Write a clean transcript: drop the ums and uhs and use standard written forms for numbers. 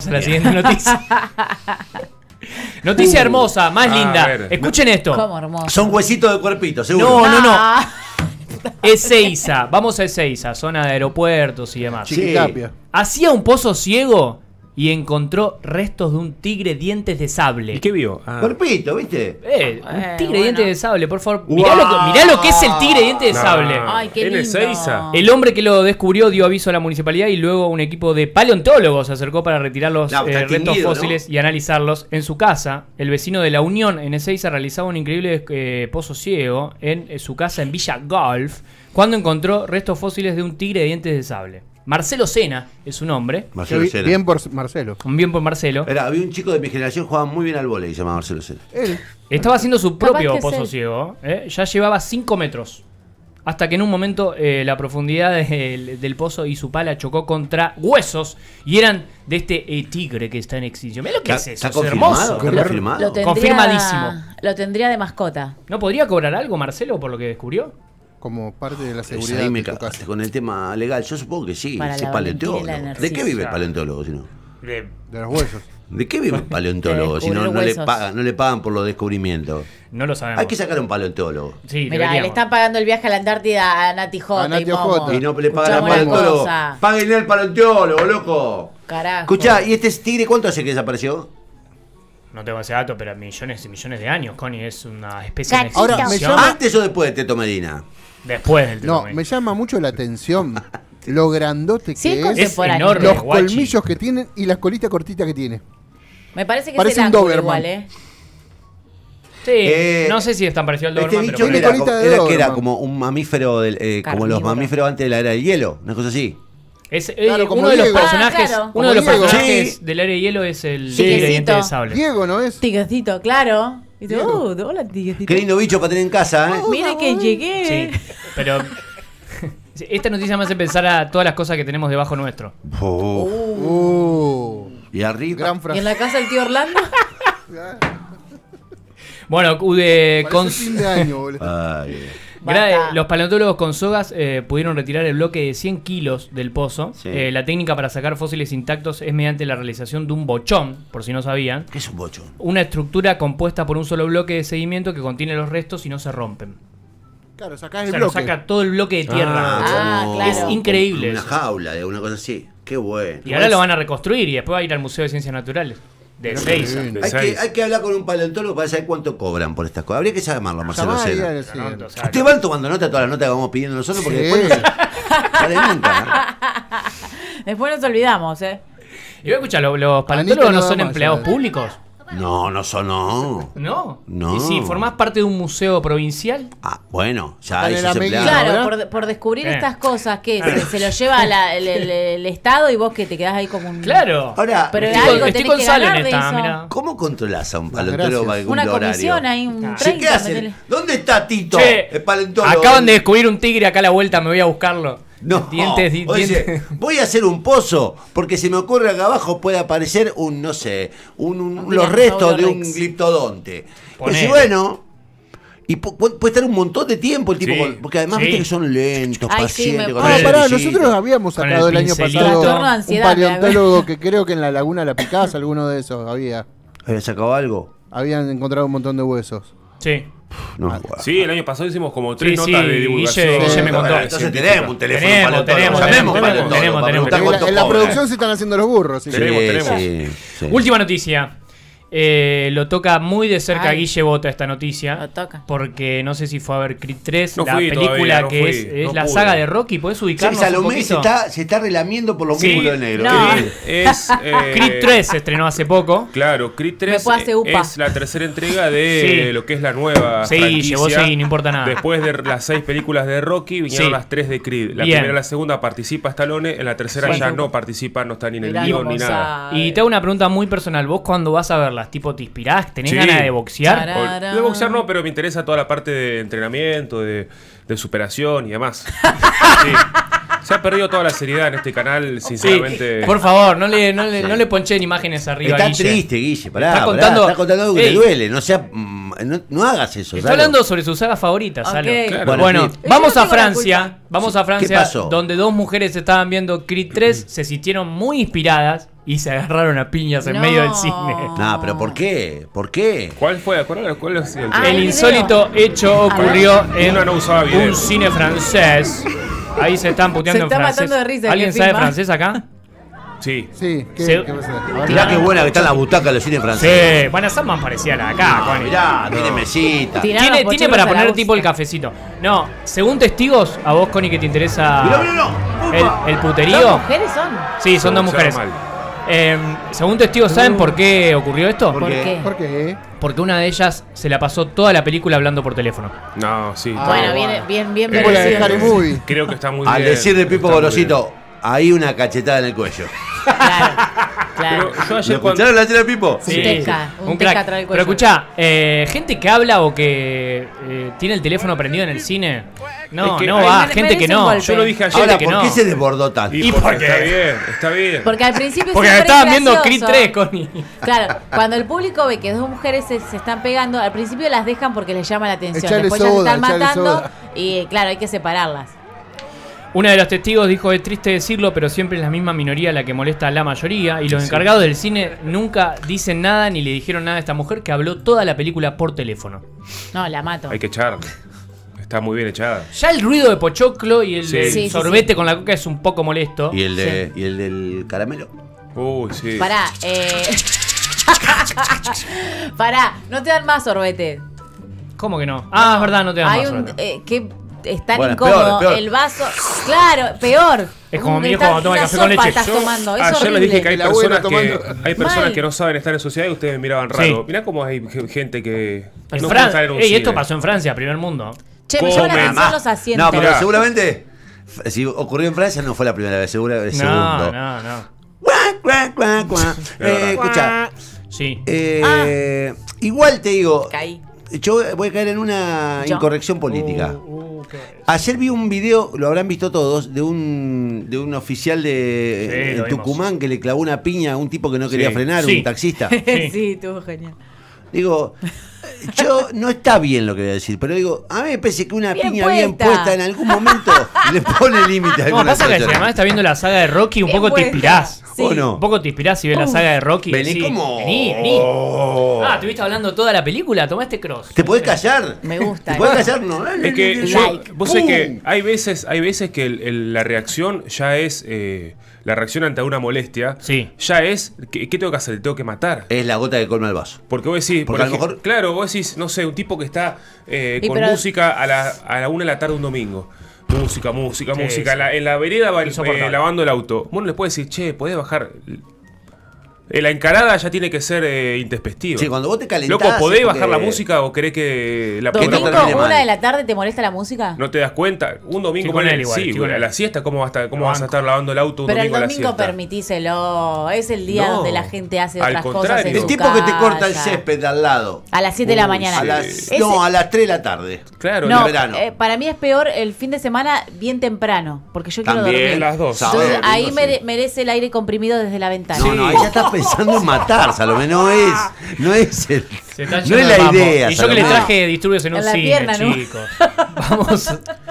Vamos a la siguiente noticia. Noticia hermosa, más linda. Escuchen esto. ¿Cómo hermoso? Son huesitos de cuerpito, seguro. No. Ezeiza, vamos a Ezeiza, zona de aeropuertos y demás. Chiquitapia. Hacía un pozo ciego y encontró restos de un tigre dientes de sable. ¿Y qué vio? Cuerpito, ¿viste? Un tigre dientes de sable, por favor. Mirá lo que es el tigre dientes de sable. Ay, qué lindo. Ezeiza. El hombre que lo descubrió dio aviso a la municipalidad y luego un equipo de paleontólogos se acercó para retirar los restos fósiles y analizarlos. En su casa, el vecino de La Unión en Ezeiza realizaba un increíble pozo ciego en su casa en Villa Golf cuando encontró restos fósiles de un tigre de dientes de sable. Marcelo Sena es su nombre. Marcelo Sena. Bien por Marcelo. Bien por Marcelo. Había un chico de mi generación que jugaba muy bien al vóley y se llamaba Marcelo Sena. Él. Estaba haciendo su propio que pozo sí. ciego. Ya llevaba 5 metros. Hasta que en un momento la profundidad del pozo y su pala chocó contra huesos y eran de este tigre que está en extinción. Mirá lo que es eso. ¿Está Es confirmado? hermoso. ¿Está confirmado? Lo tendría- Confirmadísimo. Lo tendría de mascota. ¿No podría cobrar algo, Marcelo, por lo que descubrió? Como parte de la Pues seguridad ahí me de tu cagaste casa. con el tema legal. Yo supongo que sí. Para Ese la paleontólogo. Valentina y la ¿De qué Narcisa. vive el paleontólogo si no? De los huesos. ¿De qué vive el paleontólogo si no, descubrir no le huesos. pagan? No le pagan por los descubrimientos. No lo sabemos. Hay que sacar a un paleontólogo. Sí, Mirá, deberíamos. le están pagando el viaje a la Antártida a Nati J. A Nati y Momo. J. Y no le pagan al Escuchame una paleontólogo. cosa. Páguenle al paleontólogo, loco. Carajo. Escuchá, ¿y este tigre cuánto hace que desapareció? No tengo ese dato, pero millones y millones de años, Connie. Es una especie de Cachito. Ahora, me extinción. llama- ¿Antes o después de Teto Medina? Después del No, Tetomé. me llama mucho la atención lo grandote Sí, es que es, contemporáneo. enorme. los guachi. colmillos que tienen y las colitas cortitas que tiene. Me parece que Parece es el un ángulo Doberman. igual, Sí, no sé si es tan parecido al Este Doberman, bicho pero tiene era, parece. colita de era que era Doberman. como un mamífero, como los Carnívoro. mamíferos antes de la era del hielo, una cosa así. Es, Claro, como uno de los Diego. personajes, Ah, claro. uno de los Como Diego. personajes Sí. del Era de Hielo es el Sí. tigre de dientes de Tigrecito. sable. Diego, ¿no es? Tiguecito, claro. Y tú, Diego. hola, tiguecito. Qué lindo bicho para tener en casa, ¿eh? Mira que llegué. Sí, pero esta noticia me hace pensar a todas las cosas que tenemos debajo nuestro. Y arriba. Gran ¿Y frase. en la casa del tío Orlando? Bueno, Parece fin de año, boludo. Ay, Basta. los paleontólogos con sogas pudieron retirar el bloque de 100 kilos del pozo. Sí. La técnica para sacar fósiles intactos es mediante la realización de un bochón, por si no sabían. ¿qué es un bocho? Una estructura compuesta por un solo bloque de sedimento que contiene los restos y no se rompen. Claro, sacás O el sea, lo bloque. saca todo el bloque de tierra. Ah, como- claro. Es increíble Una eso. jaula de una cosa así. Qué bueno. Y ahora lo van a reconstruir y después va a ir al Museo de Ciencias Naturales de Ezeiza. Hay que hablar con un paleontólogo para saber cuánto cobran por estas cosas. Habría que llamarlo a Marcelo Llamá ahí Sena. al- sí. O sea, Ustedes van tomando nota de todas las notas que vamos pidiendo nosotros porque Sí. después no sale nunca. Después nos olvidamos, ¿eh? Y voy a escuchar, los paleontólogos Anita no nada son más, empleados ya. públicos. No, no son, no. ¿No? No. Y si formás parte de un museo provincial, Ah, bueno, ya Están en esos la medida. empleados. Claro, ¿verdad? por descubrir Eh. estas cosas que se lo lleva el Estado y vos que te quedás ahí como un... claro. Ahora, Pero Estoy algo con- tenés estoy con que Salo en ganar de esta, eso. mirá. ¿cómo controlás a un Gracias. paleontólogo para Una cumplir comisión horario? ahí, un Sí, 30. ¿qué hacen? metele. ¿Dónde está Tito? Che, El paleontólogo. acaban de descubrir un tigre acá a la vuelta, me voy a buscarlo. No, Dientes, oye, dientes. voy a hacer un pozo porque se me ocurre acá abajo puede aparecer un, no sé, los restos de un Rex. gliptodonte. Pues Ponele. bueno, y puede estar un montón de tiempo el tipo, Sí. porque además Sí. viste que son lentos, Ay, sí, pacientes. me con Ah, el pará, cepillito. nosotros habíamos Con sacado el el año pincelito. pasado Trastorno de un ansiedad, paleontólogo que creo que en la Laguna La Picasa, alguno de esos había. ¿Había sacado algo? Habían encontrado un montón de huesos. Sí. No, bueno. Sí, el año pasado hicimos como 3 Sí, notas sí, de divulgación. Guille me contó. Entonces tenemos un teléfono Tenemos, paleontólogo. tenemos, Llamemos tenemos, paleontólogo tenemos, para tenemos. preguntar En la, cuánto en la cobra. producción se están haciendo los burros. ¿sí? Tenemos. Sí. Última noticia. Lo toca muy de cerca Ay. Guille Bota esta noticia. Lo toca. Porque no sé si fue a ver Creed 3, No la fui película todavía, no que fui, es no la pude. saga de Rocky. ¿Podés Sí, ubicarnos un Salomé se poquito? está relamiendo por los Sí. músculos de negro. No. Es, Creed 3 se estrenó hace poco. Claro, Creed 3 Me puedo hacer upa. es la tercera entrega de Sí. lo que es la nueva Sí, franquicia. llevó sí, no importa nada. Después de las 6 películas de Rocky, vinieron Sí. las 3 de Creed. La Bien. primera y la segunda participa Stallone, en la tercera Sí. ya no participa, no está ni en el Mirá guión cómo ni nada. sabe. Y te hago una pregunta muy personal. ¿Vos cuando vas a verlas, tipo, te inspirás? ¿Tenés Sí. ganas de boxear? Tarara. De boxear no, pero me interesa toda la parte de entrenamiento, de superación y demás. Sí. Se ha perdido toda la seriedad en este canal, Sí, sinceramente. por favor, no le ponchen imágenes arriba. Está Guille. triste, Guille, pará, Está pará, contando- está contando algo que Ey. le duele, no hagas eso. Está Salo. hablando sobre sus sagas favoritas, Ok. Salo. Claro. Bueno, sí. vamos Yo a no tengo la Francia. culpa. Vamos a ¿Qué Francia, pasó? donde dos mujeres estaban viendo Creed 3, se sintieron muy inspiradas y se agarraron a piñas en medio del cine. No, pero ¿por qué? ¿Por qué? ¿Cuál fue? ¿Cuál es el El insólito hecho ocurrió en Uno no usaba video. un cine francés. Ahí se están puteando Se en está francés. matando de risa el ¿Alguien que sabe filma. francés acá? Sí. Sí, Se- ¿qué pasa? A ver. Mirá qué buena que está la butaca de los cines franceses. Sí, bueno, son más parecida a la de acá, Connie. Mirá, tiene mesita. Tiraron Tiene pochoclos para a la poner bosta. tipo el cafecito. No, según testigos, a vos, Connie, que te interesa Mirá. el ¿Dos puterío. mujeres son? Sí, son dos mujeres. Mal. Según testigos, ¿saben por qué ocurrió esto? ¿Por ¿Por qué? qué? ¿Por qué? Porque una de ellas se la pasó toda la película hablando por teléfono. No, sí. está Bueno, bien. bien Como la de merecido. Harry Movie. Creo que está muy Al bien. decir de Pipo Está muy Gorosito, hay una cachetada en el cuello. Claro, Pero claro. yo ¿Lo ayer cuando... escucharon la serie de Pipo? Un teca, un crack. teca atrás del Pero cuello. escuchá, gente que habla o que tiene el teléfono prendido en el cine. No, Es que no hay- va, merece gente que un no. golpe. Yo lo dije ayer. Ahora, que ¿por no. qué se desbordó tanto? Y ¿Y porque por qué? está bien. Porque al principio Porque siempre estaban es viendo gracioso. Creed 3, Connie. Claro, cuando el público ve que dos mujeres se están pegando, al principio las dejan porque les llama la atención. Echale Después soda, ya se están echale matando soda. y claro, hay que separarlas. Una de los testigos dijo: es triste decirlo, pero siempre es la misma minoría la que molesta a la mayoría. Y los encargados del cine nunca dicen nada ni le dijeron nada a esta mujer que habló toda la película por teléfono. No, la mato. Hay que echarla. Está muy bien echada. Ya el ruido de pochoclo y el Sí. del Sí, sí, sorbete sí. con la coca es un poco molesto. ¿Y el del caramelo? Uy, sí. Pará, Pará, no te dan más sorbete. ¿Cómo que no? Ah, es verdad, no te dan Hay más un sorbete. que es tan Bueno, incómodo peor. el vaso. Claro, peor. Es como mi que hijo cuando toma una café con sopa leche. estás tomando, es ayer les horrible. dije que hay El abuelo personas tomando. hay personas Mal. que no saben estar en sociedad y ustedes me miraban raro. Sí. Mirá cómo hay gente que En no Fran- puede estar en un Ey, cine. esto pasó en Francia, primer mundo. Che, me llama la Comen. atención los asientos. No, pero Mirá. seguramente, si ocurrió en Francia, no fue la primera vez, seguro el segundo. No. Cuac, cuac, cuac, cuac. verdad. Escucha, Sí. igual te digo, Caí. yo voy a caer en una ¿Yo? incorrección política. Ayer vi un video, lo habrán visto todos, de un oficial de Sí, lo en Tucumán que le clavó una piña a un tipo que no quería Sí. frenar, Sí. un taxista. Sí, estuvo genial. Digo, yo no está bien lo que voy a decir, pero digo, a mí me parece que una Bien piña bien puesta. puesta en algún momento le pone límite a No, alguna pasa que si situación. además está viendo la saga de Rocky, un Bien poco te puesta. inspirás. Sí. ¿O no? Un poco te inspirás si ves la saga de Rocky. Vení sí. como... Vení. Ah, ¿estuviste hablando toda la película? Tomá este cross. ¿Te podés callar? Me gusta. ¿Te podés callar? No. Es que Like. vos sabés que hay veces que la reacción ya es la reacción ante una molestia. Sí. Ya es ¿qué tengo que hacer? ¿Le tengo que matar? Es la gota que colma el vaso. Porque vos decís, Porque a lo mejor- claro, vos decís, no sé, un tipo que está con pero- música a la 1 de la tarde un domingo. Música. Sí. En la vereda va Insoportable. lavando el auto. Bueno, le puedes decir, che, podés bajar. La encarada ya tiene que ser intempestiva. Sí, cuando vos te calentás... Loco, ¿podés es porque- bajar la música o querés que la Que no ¿Domingo, termine mal. 1 de la tarde, te molesta la música? ¿No te das cuenta? Un domingo Estoy con ponele- él igual, sí, estoy con a él. la siesta, ¿cómo vas a banco. estar lavando el auto un Pero el domingo a la domingo siesta? permitíselo. Es el día No, donde la gente hace al otras cosas contrario. en El su tipo que te corta el casa. césped de al lado. A las 7 de la Uy, mañana. A las, Ese- no, a las 3 de la tarde. Claro, No, en verano. para mí es peor el fin de semana bien temprano, porque yo quiero También, dormir. las dos. Sábado, Entonces domingo, ahí sí. merece el aire comprimido desde la ventana. No, no, ahí ya estás pensando en matar, Salomé. No es Se está no yendo es de la mambo. idea. Y yo que le Salomé. traje disturbios en un En la cine, pierna, ¿no? chicos. Vamos